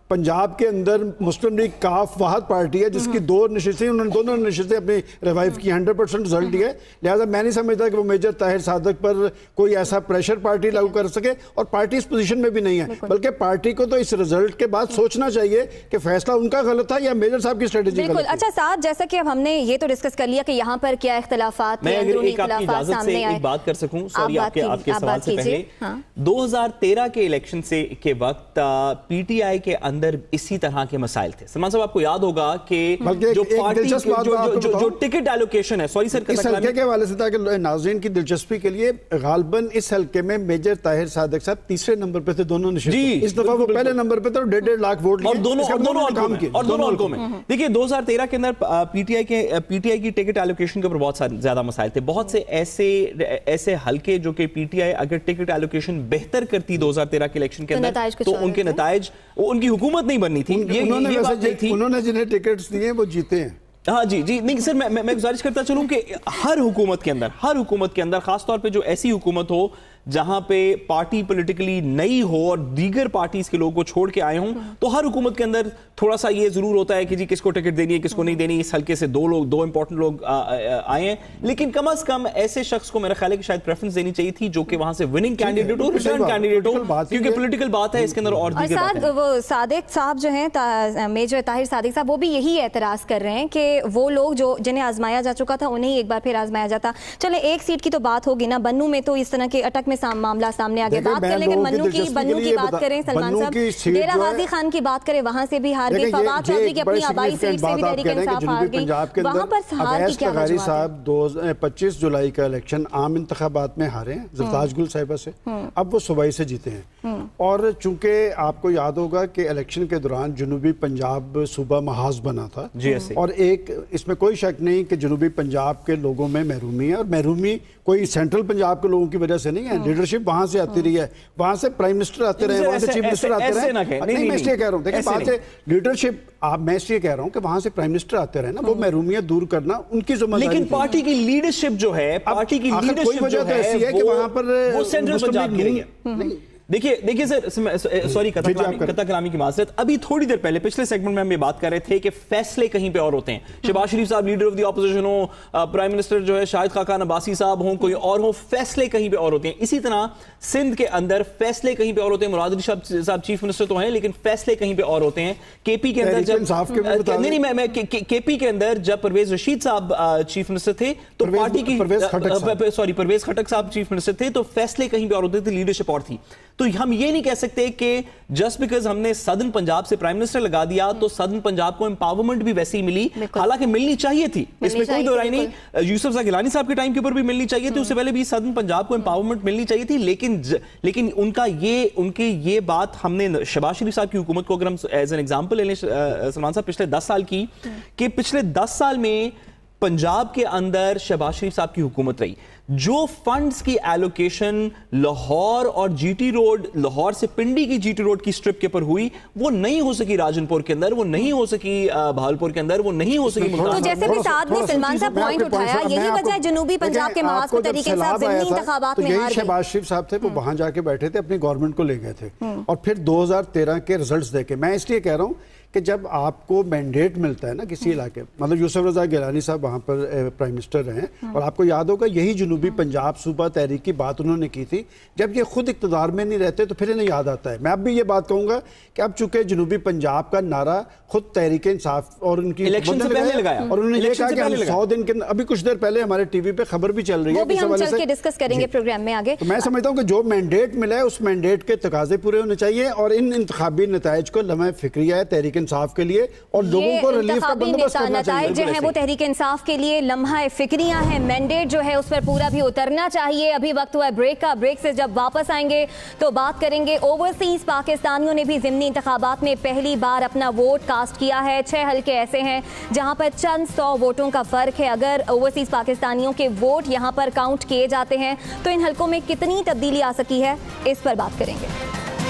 पंजाब के अंदर मुस्लिम लीग काफ वाहद पार्टी है जिसकी दो नशिस्तें, उन्होंने दोनों नशिस्तें अपनी रिवाइव की, हंड्रेड परसेंट रिजल्ट दिया है। लिहाजा मैं नहीं समझता कि वो मेजर ताहिर सादक पर कोई ऐसा प्रेशर पार्टी लागू कर सके, और पार्टी इस पोजीशन में भी नहीं है, बल्कि पार्टी को तो इस रिजल्ट के बाद सोचना चाहिए कि फैसला उनका गलत था या मेजर साहब की स्ट्रेटेजी गलत थी। अच्छा साहब, जैसा कि अब हमने ये तो डिस्कस कर लिया कि यहाँ पर क्या इख्तलाफात, मैं अगर एक आपकी इजाजत से एक बात कर सकूं, सॉरी आपके आपके सवाल से पहले, दो हज़ार तेरह के इलेक्शन से के वक्त पीटीआई के अंदर इसी तरह के मसाइल थे। सलमान साहब, आपको याद होगा कि जो पार्टी जो, जो, जो, जो टिकट एलोकेशन है, सॉरी सर, इस हल्के के हवाले से ताकि नाज़रीन की दिलचस्पी के लिए, गालबन इस हल्के में मेजर ताहिर सादक साहब तीसरे नंबर पे थे, दोनों जी, इस दफा वो पहले नंबर पे थे और डेढ़ डेढ़ लाख वोट लिए, और दोनों और दोनों काम किए और दोनों हल्कों में। देखिए दो हज़ार तेरह के अंदर पीटीआई के पीटीआई की टिकट एलोकेशन के ऊपर बहुत सारे ज्यादा मसाइल थे। बहुत से ऐसे ऐसे हल्के जो कि पीटीआई अगर टिकट एलोकेशन बेहतर करती दो हज़ार तेरह के इलेक्शन के अंदर, तो उनके नताइज, उनकी हुकूमत नहीं बननी थी। उन्होंने जिन्हें टिकट्स दिए वो जीते हैं। हाँ जी जी नहीं सर, मैं मैं गुजारिश करता चलूं कि हर हुकूमत के अंदर हर हुकूमत के अंदर खासतौर पे जो ऐसी हुकूमत हो जहां पे पार्टी पॉलिटिकली नई हो और दीगर पार्टीज के लोगों को छोड़ के आए हों, तो हर हुकूमत के अंदर थोड़ा सा ये जरूर होता है कि जी किसको टिकट देनी है, किसको नहीं देनी। इस हल्के से दो लोग दो इंपॉर्टेंट लोग आए हैं, लेकिन कम अज कम ऐसे शख्स को मेरा ख्याल है कि शायद प्रेफरेंस देनी चाहिए थी जो कि वहां से विनिंग कैंडिडेट हो, रिटर्न कैंडिडेट हो, क्योंकि पॉलिटिकल बात है इसके अंदर। और वो सादिक साहब जो हैं, मेजर ताहिर सादिक साहब, वो भी यही एतराज कर रहे हैं कि वो लोग जो जिन्हें आजमाया जा चुका था उन्हें एक बार फिर आजमाया जाता। चले एक सीट की तो बात होगी ना, बन्नू में तो इस तरह के अटक में मामला सामने आगे। बात कर लेंगे मन्नू की, बन्नू की बात करें सलमान साहब, डेरा गाजी खान की बात करें, वहां से भी हार गए। फवाद चौधरी की अपनी आबाई सीट से भी तहरीक इंसाफ हार गई, वहां पर हार की क्या वजह है? दो पच्चीस जुलाई का इलेक्शन आम इंतखाबात में हारे हैं ज़रताज गुल साहिबा से, अब वो सूबाई से जीते हैं। और चूंकि आपको याद होगा कि इलेक्शन के दौरान जनूबी पंजाब सूबा महाज बना था, और एक इसमें कोई शक नहीं कि जनूबी पंजाब के लोगों में महरूमी है, और महरूमी कोई सेंट्रल पंजाब के लोगों की वजह से नहीं है, लीडरशिप वहां से आती रही है, वहां से प्राइम मिनिस्टर आते रहे, वहां से चीफ मिनिस्टर आते रहे। नहीं, मैं इसलिए कह रहा हूं, देखिए वहां से लीडरशिप, आप मैं इसलिए कह रहा हूं कि वहां से प्राइम मिनिस्टर आते रहे ना, वो महरूमियत दूर करना उनकी जिम्मेदारी। लेकिन पार्टी की लीडरशिप जो है, पार्टी की लीडरशिप जो है, ऐसी है कि वहां पर वो सेंट्रल पंजाब की रही है। देखिए देखिए सर, सॉरी कता कलामी की माजरत, अभी थोड़ी देर पहले पिछले सेगमेंट में हम ये बात कर रहे थे कि फैसले कहीं पे और होते हैं। शहबाज शरीफ साहब लीडर ऑफ द ऑपोजिशन हो, प्राइम मिनिस्टर जो है शाहिद खाकान अब्बासी साहब हो, कोई और हो, फैसले कहीं पे और होते हैं। इसी तरह सिंध के अंदर फैसले कहीं पे और होते हैं। मुराद अली साहब चीफ मिनिस्टर तो हैं, लेकिन फैसले कहीं पे और होते हैं। केपी के अंदर जब नहीं नहीं मैं केपी के अंदर जब परवेज रशीद साहब चीफ मिनिस्टर थे, तो पार्टी की, सॉरी परवेज खटक साहब चीफ मिनिस्टर थे, तो फैसले कहीं पे और होते थे, लीडरशिप और थी। तो हम ये नहीं कह सकते कि जस्ट बिकॉज हमने सदर्न पंजाब से प्राइम मिनिस्टर लगा दिया तो सदर्न पंजाब को एम्पावरमेंट भी वैसी ही मिली, हालांकि मिलनी चाहिए थी, इसमें कोई दो राय नहीं। यूसुफ ज़ा गिलानी साहब के टाइम के ऊपर भी मिलनी चाहिए थी, उससे पहले भी सदर्न पंजाब को एम्पावरमेंट मिलनी चाहिए थी। लेकिन लेकिन उनका ये उनकी ये बात हमने शहबाज शरीफ साहब की हुकूमत को अगर हम एज एन एग्जाम्पल ले लें, सलमान साहब, पिछले दस साल की, कि पिछले दस साल में पंजाब के अंदर शहबाज शरीफ साहब की हुकूमत रही, जो फंड्स की एलोकेशन लाहौर और जीटी रोड, लाहौर से पिंडी की जीटी रोड की स्ट्रिप के ऊपर हुई, वो नहीं हो सकी राजनपुर के अंदर, वो नहीं हो सकी भावलपुर के अंदर, वो नहीं हो सकी। तो जैसे भी साथ में सलमान साहब पॉइंट उठाया, यही वजह है जनूबी पंजाब के महाज को तरीके से ज़िमनी इंतखाबात में हार गए। शहबाज शरीफ साहब थे, वो वहां जाके बैठे थे, अपनी गवर्नमेंट को ले गए थे, और फिर दो हजार तेरह के रिजल्ट्स देखे। मैं इसलिए कह रहा हूँ कि जब आपको मैंडेट मिलता है ना किसी इलाके, मतलब यूसुफ रज़ा गिलानी साहब वहाँ पर प्राइम मिनिस्टर रहे, और आपको याद होगा यही जनूबी पंजाब सूबा तहरीक की बात उन्होंने की थी। जब ये खुद इक़्तिदार में नहीं रहते तो फिर इन्हें याद आता है। मैं अब भी ये बात कहूँगा कि अब चूंकि जनूबी पंजाब का नारा खुद तहरीक इंसाफ और उनकी इलेक्शन से पहले लगाया, और उन्होंने ये कहा कि हम सौ दिन के, अभी कुछ देर पहले हमारे टीवी पे खबर भी चल रही है, वो भी हम चल के डिस्कस करेंगे प्रोग्राम में आगे। तो मैं समझता हूँ कि जो मैंडेट मिला है उस मैंडेट के तकाजे पूरे होने चाहिए, और इन इंतखाबी नताइज को लम्हा फिक्रिया है तहरीक इंसाफ के लिए, और लोगों को रिलीफ का बंदोबस्त करना चाहिए। जो है वो तहरीक इंसाफ के लिए लम्हा फिक्रियां है, मैंडेट जो है उस पर पूरा भी उतरना चाहिए। अभी वक्त हुआ है ब्रेक का, ब्रेक से जब वापस आएंगे तो बात करेंगे ओवरसीज पाकिस्तानियों ने भी ज़िमनी इंतखाबात में पहली बार अपना वोट कास्ट किया है। छह हल्के ऐसे हैं जहां पर चंद सौ वोटों का फर्क है। अगर ओवरसीज पाकिस्तानियों के वोट यहां पर काउंट किए जाते हैं तो इन हल्कों में कितनी तब्दीली आ सकी है, इस पर बात करेंगे।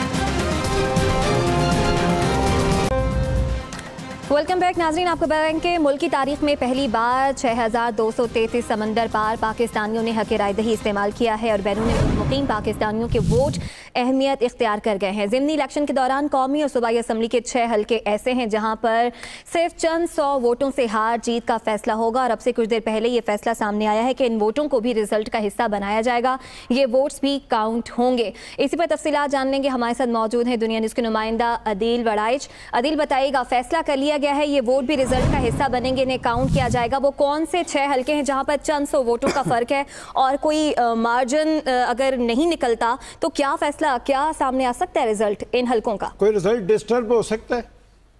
वेलकम बैक नाजरीन, आपको बताएं कि मुल्क की तारीख में पहली बार छः हज़ार दो सौ तैंतीस समंदर पार पाकिस्तानियों ने हक राय दही इस्तेमाल किया है और बैरून मुल्क मुकीम पाकिस्तानियों के वोट अहमियत इख्तियार कर गए हैं। ज़िमनी इलेक्शन के दौरान कौमी और सूबाई असम्बली के छः हल्के ऐसे हैं जहाँ पर सिर्फ चंद सौ वोटों से हार जीत का फैसला होगा और अब से कुछ देर पहले ये फैसला सामने आया है कि इन वोटों को भी रिजल्ट का हिस्सा बनाया जाएगा, ये वोट्स भी काउंट होंगे। इसी पर तफसीलात जान लेंगे। हमारे साथ मौजूद हैं दुनिया न्यूज़ के नुमाइंदा अदील वड़ाइच। अदील, बताइएगा, फैसला कर लिया गया है, ये वोट भी रिजल्ट का हिस्सा बनेंगे, इन्हें काउंट किया जाएगा। वो कौन से छह हल्के हैं जहां पर चंद सौ वोटों का फर्क है और कोई मार्जिन अगर नहीं निकलता तो क्या फैसला, क्या सामने आ सकता है रिजल्ट इन हल्कों का? कोई रिजल्ट डिस्टर्ब हो सकता है?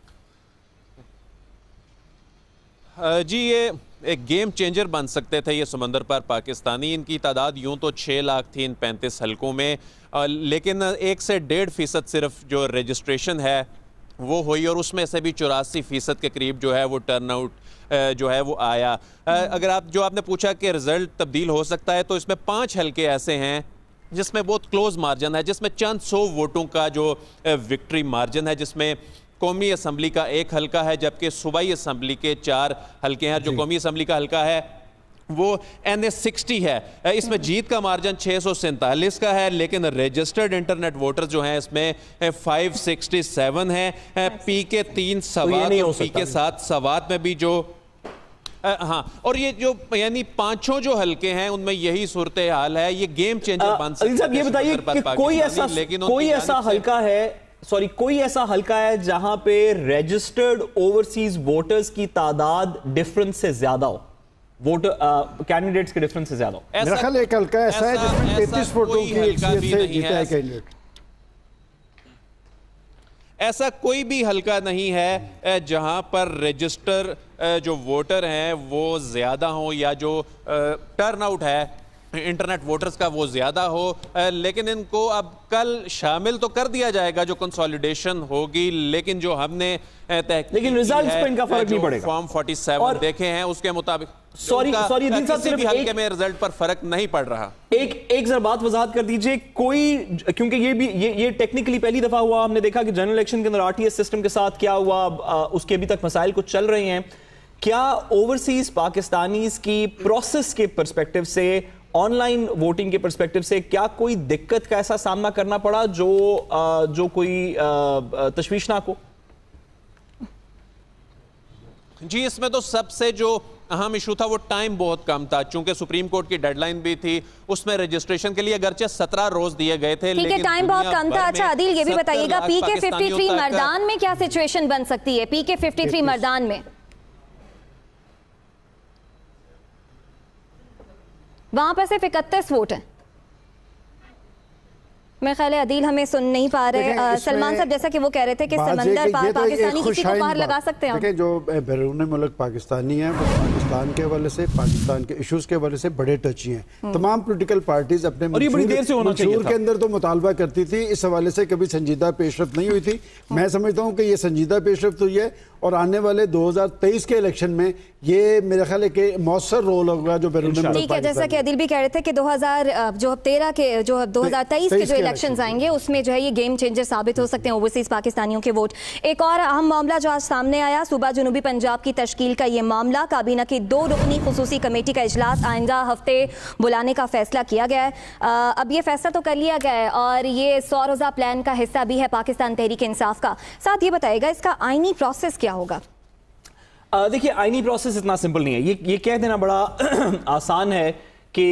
जी, ये एक गेम चेंजर बन सकते थे ये समंदर पर पाकिस्तानी। इनकी तादाद यूं तो छः लाख थी इन पैंतीस हल्कों में, लेकिन एक से डेढ़ फीसद सिर्फ जो रजिस्ट्रेशन है वो हुई और उसमें से भी चौरासी फीसद के करीब जो है वो टर्न आउट जो है वो आया। अगर आप जो आपने पूछा कि रिज़ल्ट तब्दील हो सकता है, तो इसमें पाँच हल्के ऐसे हैं जिसमें बहुत क्लोज मार्जिन है, जिसमें चंद सौ वोटों का जो विक्ट्री मार्जिन है, जिसमें कौमी असम्बली का एक हल्का है जबकि सूबाई असम्बली के चार हल्के हैं। जो कौमी असम्बली का हल्का है वो एन ए सिक्सटी है, इसमें जीत का मार्जिन छः सौ सैंतालीस का है, लेकिन रजिस्टर्ड इंटरनेट वोटर्स जो हैं इसमें फाइव सिक्सटी सेवन है। पी के तीन सवात और पी के सात सवात में भी जो हाँ, और ये जो यानी पांचों जो हल्के हैं उनमें यही सूरत हाल है। ये गेम चेंजर बन सकता है। ये बताइए कि कोई ऐसा कोई ऐसा हल्का है सॉरी कोई ऐसा हल्का है जहां पे रजिस्टर्ड ओवरसीज वोटर्स की तादाद डिफरेंस से ज्यादा हो, वोटर कैंडिडेट्स के डिफरेंस से ज्यादा हो? मेरा ख्याल एक हल्का ऐसा है जिसमें तैंतीस वोटों की हैसियत से जीता है कैंडिडेट। ऐसा कोई भी हल्का नहीं है जहां पर रजिस्टर जो वोटर हैं वो ज्यादा हो या जो टर्न आउट है इंटरनेट वोटर्स का वो ज्यादा हो, लेकिन इनको अब कल शामिल तो कर दिया जाएगा जो कंसोलिडेशन होगी, लेकिन जो हमने लेकिन रिजल्ट्स पे इनका फर्क नहीं पड़ेगा। फॉर्म सैंतालीस देखे हैं उसके मुताबिक सॉरी सॉरी किसी भी हल्के में रिजल्ट पर फर्क नहीं पड़ रहा। एक एक जरा बात वजाहत कर दीजिए, कोई क्योंकि ये भी ये ये टेक्निकली पहली दफा हुआ, हमने देखा कि जनरल इलेक्शन के अंदर आरटीएस सिस्टम के साथ क्या हुआ, उसके अभी तक मसाइल कुछ चल रहे हैं। क्या ओवरसीज पाकिस्तानीज की प्रोसेस के परस्पेक्टिव से, ऑनलाइन वोटिंग के परस्पेक्टिव से क्या कोई दिक्कत का ऐसा सामना करना पड़ा जो जो कोई तशवीशनाक हो? जी, इसमें तो सबसे जो अहम इशू था वो टाइम बहुत कम था, चूंकि सुप्रीम कोर्ट की डेडलाइन भी थी, उसमें रजिस्ट्रेशन के लिए अगरचे सत्रह रोज दिए गए थे, लेकिन टाइम बहुत कम था। अच्छा अदील, ये भी बताइएगा पी के फिफ्टी थ्री मर्दान में क्या सिचुएशन बन सकती है? पी के फिफ्टी थ्री मर्दान में वहां पर सिर्फ इकतीस वोट हैं। मेरे ख्याल है अदील हमें सुन नहीं पा रहे। सलमान साहब, जैसा कि वो कह रहे थे कि समंदर पार तो पाकिस्तानी किसी को बाहर लगा सकते हैं। जो बैरून मुल्क पाकिस्तानी हैं वो पाकिस्तान के हवाले से, पाकिस्तान के इश्यूज के हवाले से बड़े टची हैं। तमाम पॉलिटिकल पार्टीज अपने मंशूर के अंदर तो मुतालबा करती थी, इस हवाले से कभी संजीदा पेशरफ्त नहीं हुई थी। मैं समझता हूँ कि ये संजीदा पेशरफ्त हुई है और आने वाले दो हजार तेईस के इलेक्शन में ये मेरा ख्याल है कि मौसर रोल होगा जो बैरून मुल्क। ठीक है, जैसा कि अदील भी कह रहे थे कि दो हजार जो तेरह के जो दो हजार तेईस के जो इलेक्शंस आएंगे उसमें जो है ये गेम चेंजर साबित हो सकते हैं ओवरसीज पाकिस्तानियों के वोट। एक और अहम मामला जो आज सामने आया, सूबा जनूबी पंजाब की तश्कील का ये मामला, काबीना की दो रुकनी खुसूसी कमेटी का इजलास आइंदा हफ्ते बुलाने का फैसला किया गया है। आ, अब ये फैसला तो कर लिया गया है और ये सौ रोजा प्लान का हिस्सा भी है पाकिस्तान तहरीक इंसाफ का। साथ ये बताएगा इसका आईनी प्रोसेस क्या होगा? देखिए, आईनी प्रोसेस इतना सिंपल नहीं है। ये ये कह देना बड़ा आसान है कि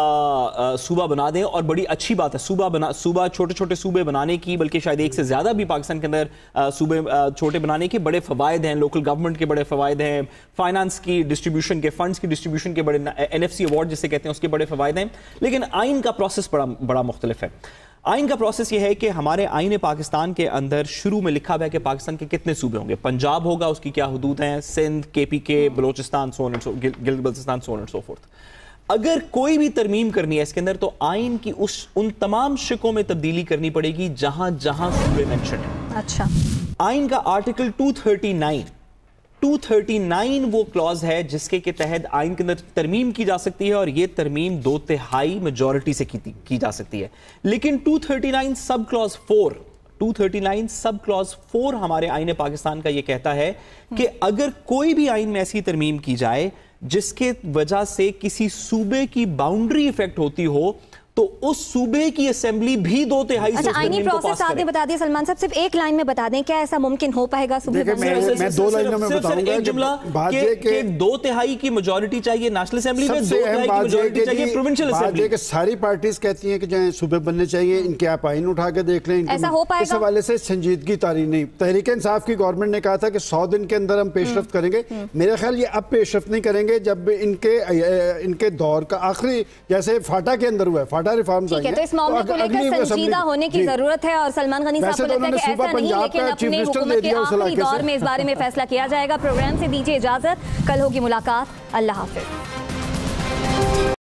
सूबा बना दें, और बड़ी अच्छी बात है सूबा बना सूबा छोटे छोटे सूबे बनाने की, बल्कि शायद एक से ज़्यादा भी पाकिस्तान के अंदर सूबे छोटे बनाने के बड़े फ़वायद हैं। लोकल गवर्नमेंट के बड़े फ़वायद हैं, फाइनेंस की डिस्ट्रीब्यूशन के, फंड्स की डिस्ट्रीब्यूशन के बड़े, एन एफ सी अवार्ड जिसे कहते हैं उसके बड़े फ़वायद हैं। लेकिन आइन का प्रोसेस बड़ा बड़ा मुख्तलिफ है। आइन का प्रोसेस ये है कि हमारे आइन पाकिस्तान के अंदर शुरू में लिखा हुआ है कि पाकिस्तान के कितने सूबे होंगे। पंजाब होगा, उसकी क्या हुदूद हैं, सिंध, के पी के, Balochistan, so and so, Gilgit Baltistan, so and so forth. अगर कोई भी तरमीम करनी है इसके अंदर तो आइन की उस उन तमाम शिकों में तब्दीली करनी पड़ेगी जहां जहां सूबे मेंशन है। अच्छा, आइन का आर्टिकल दो सौ उनतालीस दो सौ उनतालीस वो क्लॉज है जिसके के तहत आइन के अंदर तरमीम की जा सकती है, और ये तरमीम दो तिहाई मेजॉरिटी से की, की जा सकती है। लेकिन दो सौ उनतालीस सब क्लॉज फोर दो सौ उनतालीस सब क्लॉज फोर हमारे आइन पाकिस्तान का ये कहता है कि अगर कोई भी आइन में ऐसी तरमीम की जाए जिसके वजह से किसी सूबे की बाउंड्री इफेक्ट होती हो, تو اس صوبے کی اسمبلی بھی دو تہائی سے اچھا اس آئینی ترمیم کو پروسیس پاس آپ نے کرے. بتا دیا سلمان صاحب، صرف ایک لائن میں بتا دیں کیا ایسا ممکن ہو پائے گا صوبے دیکھیں میں میں دو لائنوں میں بتاؤں گا ایک جملہ کہ دو تہائی کی میجورٹی چاہیے نیشنل اسمبلی میں، دو تہائی کی میجورٹی چاہیے پروونشل اسمبلی میں. ساری پارٹیز کہتی ہیں کہ جہاں صوبے بننے چاہیے، ان کے آپ آئین اٹھا کے دیکھ لیں. ایسا ہو پائے گا؟ اس حوالے سے سنجیدگی تاری نہیں. تحریک انصاف کی گورنمنٹ نے کہا تھا کہ سو دن کے اندر ہم پیش رفت کریں گے. میرا خیال یہ اب پیش رفت نہیں کریں گے جب ان کے ان کے دور کا آخری، جیسے فاٹا کے اندر ہوا ہے، فاٹا ریفارمز آئی ہیں. تو اس معاملے کو لے کر سنجیدہ ہونے کی ضرورت ہے، اور سلمان غنی صاحب کو لگتا ہے کہ ایسا نہیں، لیکن اپنے حکومت کے آخری دور میں اس بارے میں فیصلہ کیا جائے گا. پروگرام سے دیجیے اجازت، کل ہوگی ملاقات. اللہ حافظ.